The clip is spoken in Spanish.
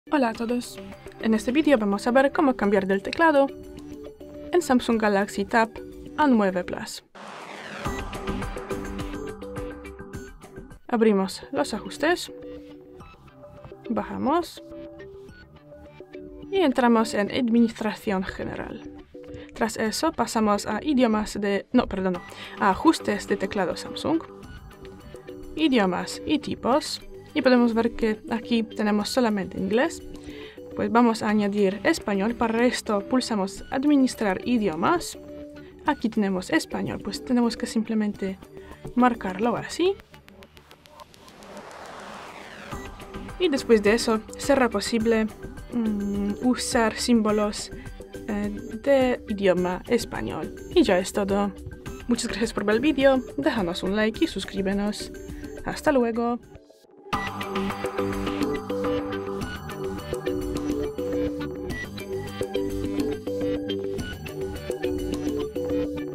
Hola a todos. En este vídeo vamos a ver cómo cambiar del teclado en Samsung Galaxy Tab A9 Plus. Abrimos los ajustes, bajamos y entramos en Administración General. Tras eso pasamos a a ajustes de teclado Samsung, idiomas y tipos, y podemos ver que aquí tenemos solamente inglés. Pues vamos a añadir español. Para esto pulsamos Administrar idiomas. Aquí tenemos español, pues tenemos que simplemente marcarlo así. Y después de eso será posible usar símbolos de idioma español. Y ya es todo. Muchas gracias por ver el vídeo. Déjanos un like y suscríbenos. Hasta luego.